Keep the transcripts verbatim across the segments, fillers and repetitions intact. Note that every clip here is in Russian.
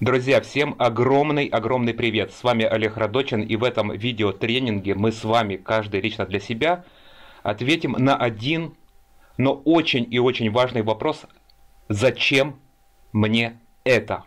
Друзья, всем огромный-огромный привет! С вами Олег Радочин, и в этом видеотренинге мы с вами, каждый лично для себя, ответим на один, но очень и очень важный вопрос: зачем мне это?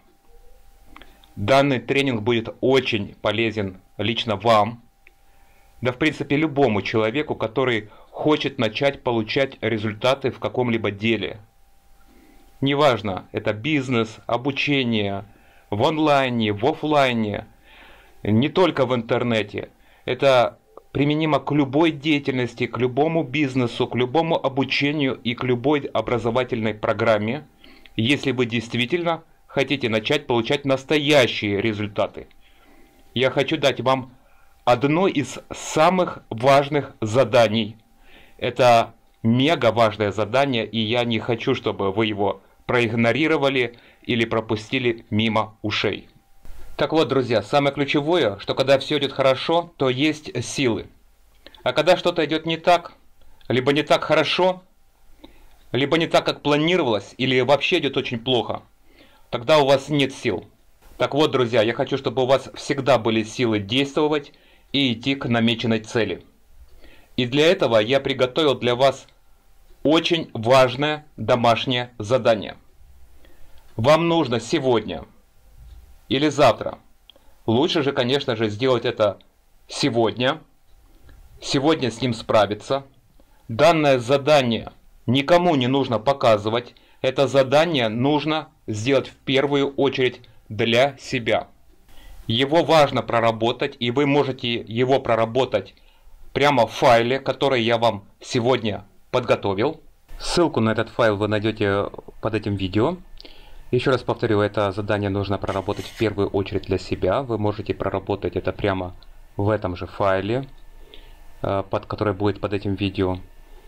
Данный тренинг будет очень полезен лично вам, да в принципе любому человеку, который хочет начать получать результаты в каком-либо деле. Неважно, это бизнес, обучение, в онлайне, в офлайне, не только в интернете. Это применимо к любой деятельности, к любому бизнесу, к любому обучению и к любой образовательной программе, если вы действительно хотите начать получать настоящие результаты. Я хочу дать вам одно из самых важных заданий. Это мега важное задание, и я не хочу, чтобы вы его проигнорировали или пропустили мимо ушей. Так вот, друзья, самое ключевое, что когда все идет хорошо, то есть силы. А когда что-то идет не так, либо не так хорошо, либо не так, как планировалось, или вообще идет очень плохо, тогда у вас нет сил. Так вот, друзья, я хочу, чтобы у вас всегда были силы действовать и идти к намеченной цели. И для этого я приготовил для вас очень важное домашнее задание. Вам нужно сегодня или завтра, лучше же, конечно же, сделать это сегодня, сегодня с ним справиться. Данное задание никому не нужно показывать, это задание нужно сделать в первую очередь для себя. Его важно проработать, и вы можете его проработать прямо в файле, который я вам сегодня подготовил. Ссылку на этот файл вы найдете под этим видео. Еще раз повторю, это задание нужно проработать в первую очередь для себя. Вы можете проработать это прямо в этом же файле, под который будет под этим видео.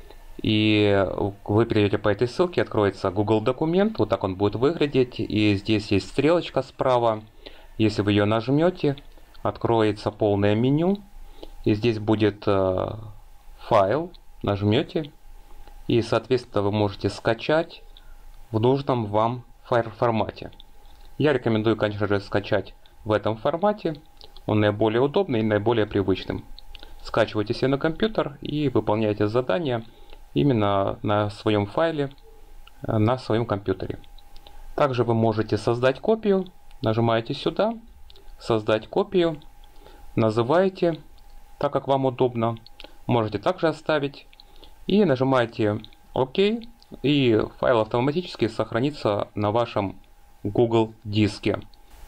И вы перейдете по этой ссылке, откроется Google документ, вот так он будет выглядеть. И здесь есть стрелочка справа. Если вы ее нажмете, откроется полное меню. И здесь будет файл, нажмете. И, соответственно, вы можете скачать в нужном вам формате. Я рекомендую, конечно же, скачать в этом формате. Он наиболее удобный и наиболее привычным. Скачивайте себе на компьютер и выполняйте задание именно на своем файле, на своем компьютере. Также вы можете создать копию. Нажимаете сюда, создать копию, называете так, как вам удобно. Можете также оставить. И нажимаете ОК, и файл автоматически сохранится на вашем Google диске.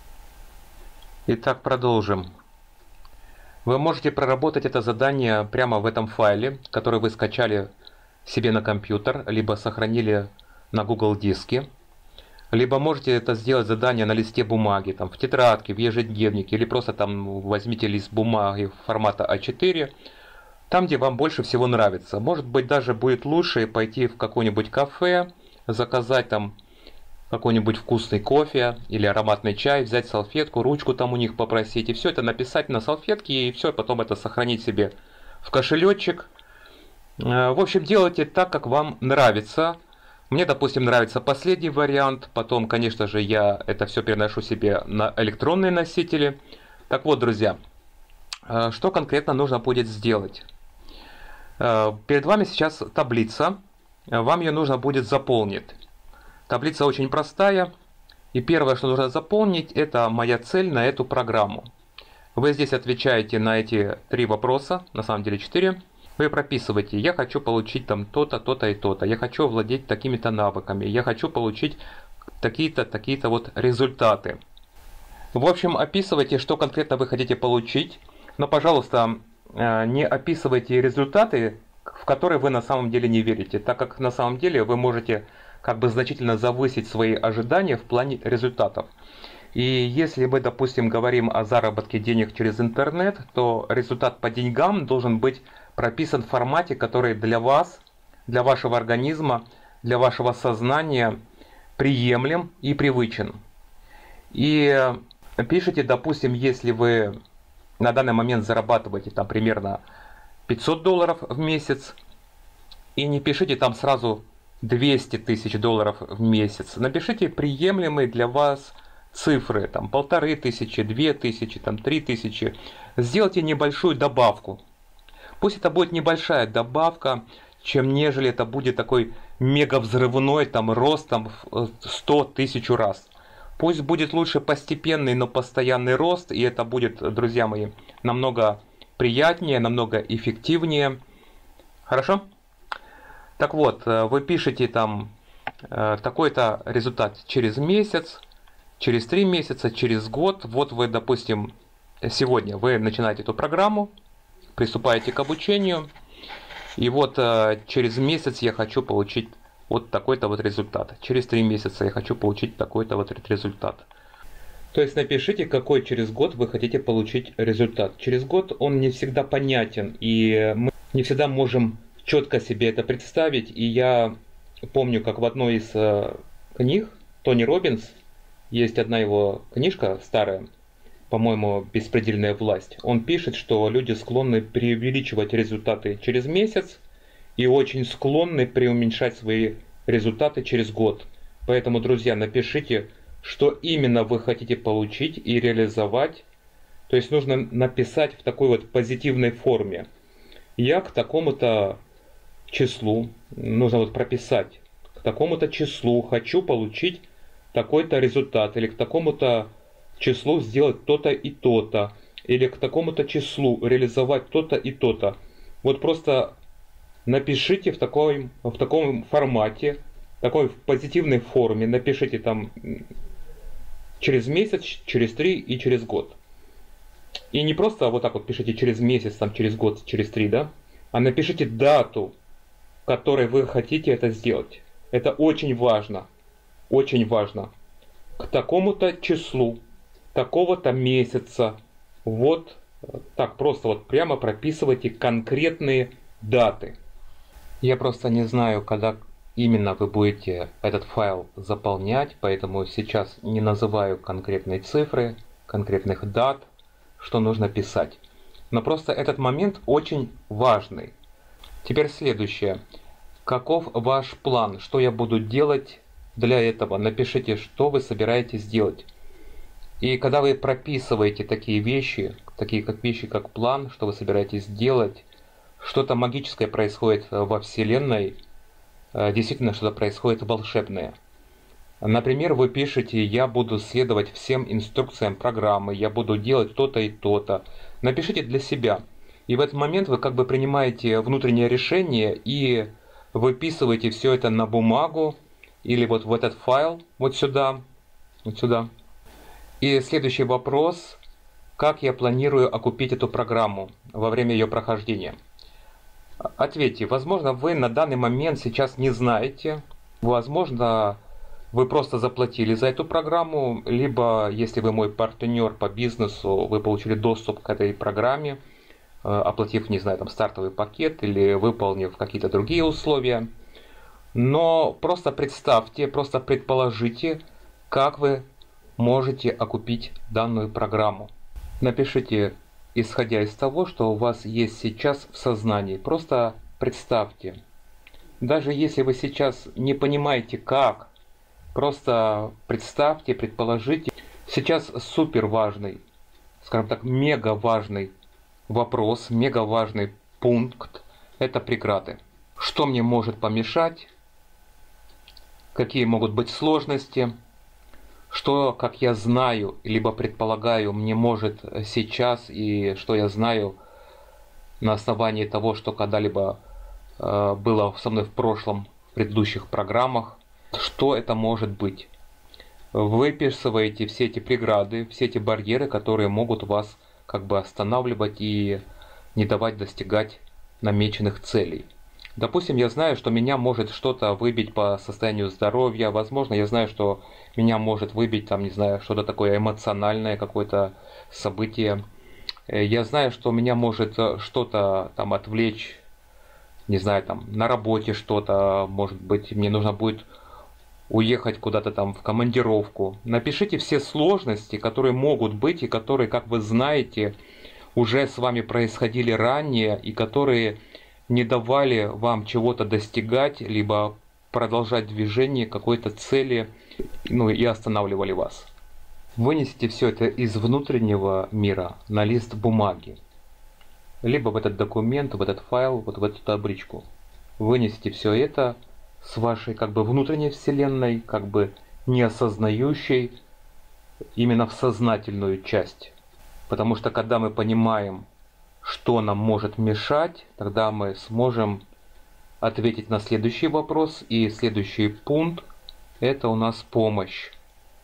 Итак, продолжим. Вы можете проработать это задание прямо в этом файле, который вы скачали себе на компьютер, либо сохранили на Google диске. Либо можете это сделать задание на листе бумаги, там, в тетрадке, в ежедневнике, или просто там возьмите лист бумаги формата а четыре, там, где вам больше всего нравится. Может быть, даже будет лучше пойти в какое-нибудь кафе, заказать там какой-нибудь вкусный кофе или ароматный чай, взять салфетку, ручку там у них попросить, и все это написать на салфетке, и все, потом это сохранить себе в кошелечек. В общем, делайте так, как вам нравится. Мне, допустим, нравится последний вариант. Потом, конечно же, я это все переношу себе на электронные носители. Так вот, друзья, что конкретно нужно будет сделать? Перед вами сейчас таблица. Вам ее нужно будет заполнить. Таблица очень простая. И первое, что нужно заполнить, это моя цель на эту программу. Вы здесь отвечаете на эти три вопроса, на самом деле четыре. Вы прописываете: я хочу получить там то-то, то-то и то-то, я хочу овладеть такими-то навыками, я хочу получить такие-то, такие-то вот результаты. В общем, описывайте, что конкретно вы хотите получить, но, пожалуйста, не описывайте результаты, в которые вы на самом деле не верите, так как на самом деле вы можете как бы значительно завысить свои ожидания в плане результатов. И если мы, допустим, говорим о заработке денег через интернет, то результат по деньгам должен быть прописан в формате, который для вас, для вашего организма, для вашего сознания приемлем и привычен. И пишите, допустим, если вы на данный момент зарабатываете там примерно пятьсот долларов в месяц, и не пишите там сразу двести тысяч долларов в месяц. Напишите приемлемый для вас цифры, там полторы тысячи, две тысячи, там три тысячи, сделайте небольшую добавку. Пусть это будет небольшая добавка, чем нежели это будет такой мега взрывной там рост там в сто тысяч раз. Пусть будет лучше постепенный, но постоянный рост, и это будет, друзья мои, намного приятнее, намного эффективнее. Хорошо? Так вот, вы пишете там такой-то результат через месяц, через три месяца, через год. Вот вы, допустим, сегодня вы начинаете эту программу, приступаете к обучению, и вот через месяц я хочу получить вот такой-то вот результат. Через три месяца я хочу получить такой-то вот результат. То есть напишите, какой через год вы хотите получить результат. Через год он не всегда понятен, и мы не всегда можем четко себе это представить. И я помню, как в одной из книг Тони Роббинс, есть одна его книжка старая, по-моему, «Беспредельная власть». Он пишет, что люди склонны преувеличивать результаты через месяц и очень склонны преуменьшать свои результаты через год. Поэтому, друзья, напишите, что именно вы хотите получить и реализовать. То есть нужно написать в такой вот позитивной форме. Я к такому-то числу, нужно вот прописать, к такому-то числу хочу получить такой-то результат, или к такому-то числу сделать то-то и то-то, или к такому-то числу реализовать то-то и то-то. Вот просто напишите в, такой, в таком формате, такой в позитивной форме, напишите там через месяц, через три и через год. И не просто вот так вот пишите через месяц, там, через год, через три, да, а напишите дату, в которой вы хотите это сделать. Это очень важно, очень важно. К такому-то числу, такого-то месяца, вот так просто вот прямо прописывайте конкретные даты. Я просто не знаю, когда именно вы будете этот файл заполнять, поэтому сейчас не называю конкретные цифры, конкретных дат, что нужно писать. Но просто этот момент очень важный. Теперь следующее. Каков ваш план? Что я буду делать для этого? Напишите, что вы собираетесь делать. И когда вы прописываете такие вещи, такие как вещи, как план, что вы собираетесь делать, что-то магическое происходит во Вселенной, действительно что-то происходит волшебное. Например, вы пишете: я буду следовать всем инструкциям программы, я буду делать то-то и то-то. Напишите для себя. И в этот момент вы как бы принимаете внутреннее решение и выписываете все это на бумагу или вот в этот файл, вот сюда, вот сюда. И следующий вопрос: как я планирую окупить эту программу во время ее прохождения? Ответьте, возможно, вы на данный момент сейчас не знаете, возможно, вы просто заплатили за эту программу, либо, если вы мой партнер по бизнесу, вы получили доступ к этой программе, оплатив, не знаю, там стартовый пакет или выполнив какие-то другие условия. Но просто представьте, просто предположите, как вы можете окупить данную программу. Напишите, исходя из того, что у вас есть сейчас в сознании. Просто представьте. Даже если вы сейчас не понимаете как, просто представьте, предположите. Сейчас супер важный, скажем так, мега важный вопрос, мега важный пункт – это преграды. Что мне может помешать? Какие могут быть сложности? Что, как я знаю, либо предполагаю, мне может сейчас, и что я знаю на основании того, что когда-либо э, было со мной в прошлом, в предыдущих программах, что это может быть? Выписываете все эти преграды, все эти барьеры, которые могут вас как бы останавливать и не давать достигать намеченных целей. Допустим, я знаю, что меня может что-то выбить по состоянию здоровья, возможно, я знаю, что меня может выбить, там, не знаю, что-то такое эмоциональное, какое-то событие. Я знаю, что меня может что-то там отвлечь, не знаю, там, на работе что-то, может быть, мне нужно будет уехать куда-то там в командировку. Напишите все сложности, которые могут быть и которые, как вы знаете, уже с вами происходили ранее и которые не давали вам чего-то достигать, либо продолжать движение какой-то цели, ну и останавливали вас. Вынесите все это из внутреннего мира на лист бумаги, либо в этот документ, в этот файл, вот в эту табличку. Вынесите все это с вашей как бы внутренней вселенной, как бы не осознающей, именно в сознательную часть. Потому что когда мы понимаем, что нам может мешать, тогда мы сможем ответить на следующий вопрос. И следующий пункт — это у нас помощь.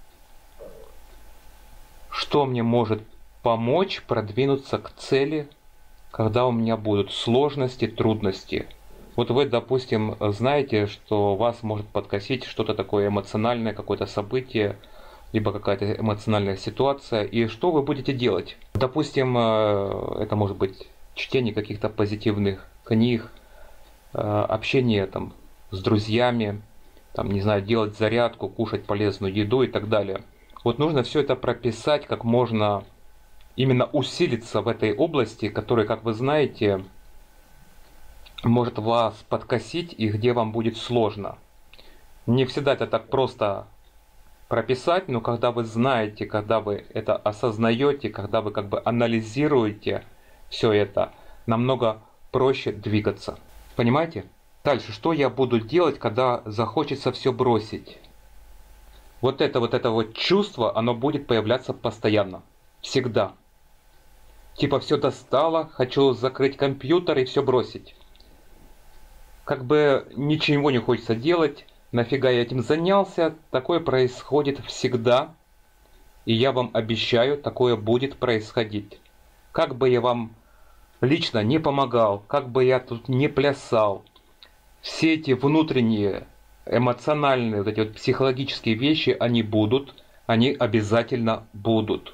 Что мне может помочь продвинуться к цели, когда у меня будут сложности, трудности? Вот вы, допустим, знаете, что вас может подкосить что-то такое эмоциональное, какое-то событие, либо какая-то эмоциональная ситуация, и что вы будете делать? Допустим, это может быть чтение каких-то позитивных книг, общение там с друзьями, там, не знаю, делать зарядку, кушать полезную еду и так далее. Вот нужно все это прописать, как можно именно усилиться в этой области, которая, как вы знаете, может вас подкосить и где вам будет сложно. Не всегда это так просто прописать, но когда вы знаете, когда вы это осознаете, когда вы как бы анализируете все это, намного проще двигаться. Понимаете? Дальше, что я буду делать, когда захочется все бросить? Вот это вот это вот чувство, оно будет появляться постоянно. Всегда. Типа все достало, хочу закрыть компьютер и все бросить. Как бы ничего не хочется делать, нафига я этим занялся, такое происходит всегда. И я вам обещаю, такое будет происходить. Как бы я вам лично не помогал, как бы я тут не плясал, все эти внутренние эмоциональные, вот эти вот психологические вещи, они будут, они обязательно будут.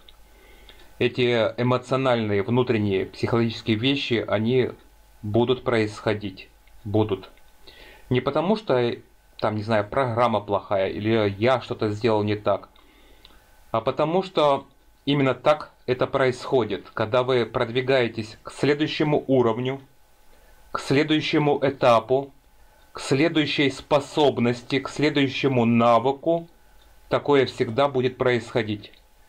Эти эмоциональные, внутренние, психологические вещи, они будут происходить, будут. Не потому что, там, не знаю, программа плохая, или я что-то сделал не так, а потому что именно так это происходит, когда вы продвигаетесь к следующему уровню, к следующему этапу, к следующей способности, к следующему навыку, такое всегда будет происходить.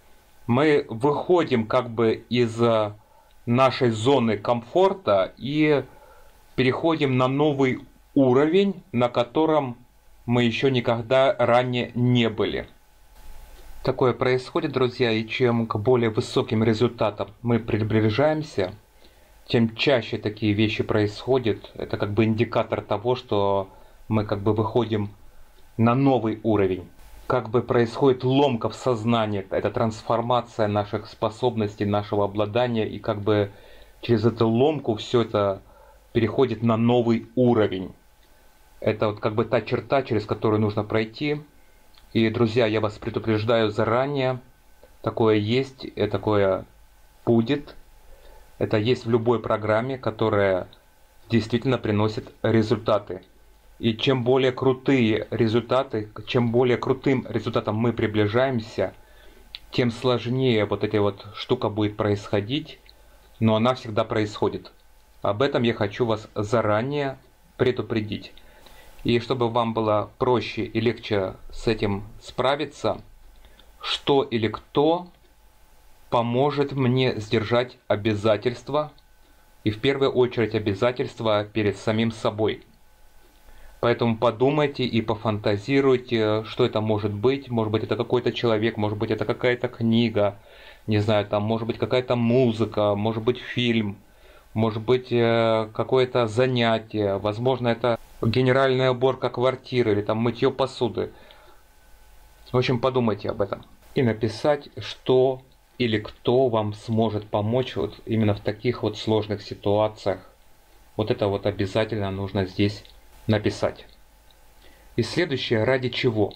Мы выходим как бы из нашей зоны комфорта и переходим на новый уровень, на котором мы еще никогда ранее не были. Такое происходит, друзья, и чем к более высоким результатам мы приближаемся, тем чаще такие вещи происходят. Это как бы индикатор того, что мы как бы выходим на новый уровень. Как бы происходит ломка в сознании, это трансформация наших способностей, нашего обладания, и как бы через эту ломку все это переходит на новый уровень. Это вот как бы та черта, через которую нужно пройти. И, друзья, я вас предупреждаю заранее, такое есть, и такое будет. Это есть в любой программе, которая действительно приносит результаты. И чем более крутые результаты, чем более крутым результатом мы приближаемся, тем сложнее вот эта вот штука будет происходить, но она всегда происходит. Об этом я хочу вас заранее предупредить. И чтобы вам было проще и легче с этим справиться, что или кто поможет мне сдержать обязательства, и в первую очередь обязательства перед самим собой. Поэтому подумайте и пофантазируйте, что это может быть. Может быть, это какой-то человек, может быть, это какая-то книга, не знаю, там, может быть, какая-то музыка, может быть, фильм, может быть, какое-то занятие, возможно, это генеральная уборка квартиры или там мытье посуды. В общем, подумайте об этом. И написать, что или кто вам сможет помочь вот именно в таких вот сложных ситуациях. Вот это вот обязательно нужно здесь написать. И следующее, ради чего?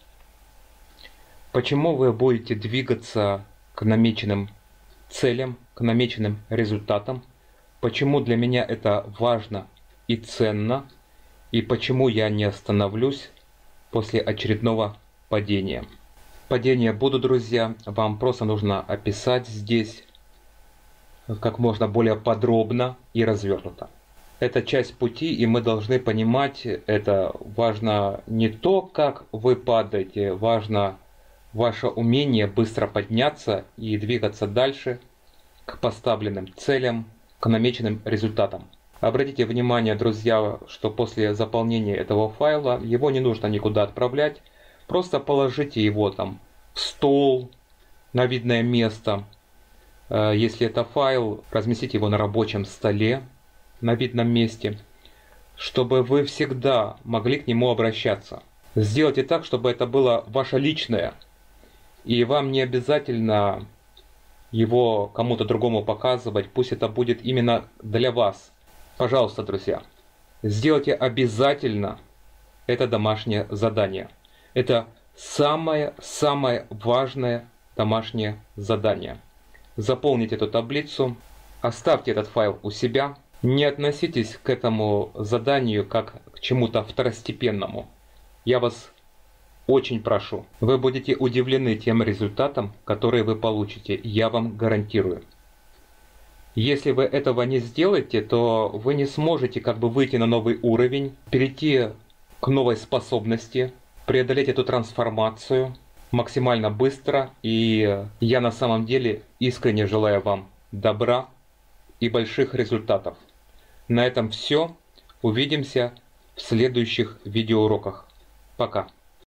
Почему вы будете двигаться к намеченным целям, к намеченным результатам? Почему для меня это важно и ценно? И почему я не остановлюсь после очередного падения? Падения будут, друзья. Вам просто нужно описать здесь как можно более подробно и развернуто. Это часть пути, и мы должны понимать, это важно не то, как вы падаете, важно ваше умение быстро подняться и двигаться дальше к поставленным целям, к намеченным результатам. Обратите внимание, друзья, что после заполнения этого файла его не нужно никуда отправлять. Просто положите его там в стол, на видное место. Если это файл, разместите его на рабочем столе, на видном месте, чтобы вы всегда могли к нему обращаться. Сделайте так, чтобы это было ваше личное, и вам не обязательно его кому-то другому показывать, пусть это будет именно для вас. Пожалуйста, друзья, сделайте обязательно это домашнее задание. Это самое-самое важное домашнее задание. Заполните эту таблицу, оставьте этот файл у себя, не относитесь к этому заданию как к чему-то второстепенному. Я вас очень прошу, вы будете удивлены тем результатом, который вы получите, я вам гарантирую. Если вы этого не сделаете, то вы не сможете как бы выйти на новый уровень, перейти к новой способности, преодолеть эту трансформацию максимально быстро. И я на самом деле искренне желаю вам добра и больших результатов. На этом все. Увидимся в следующих видеоуроках. Пока.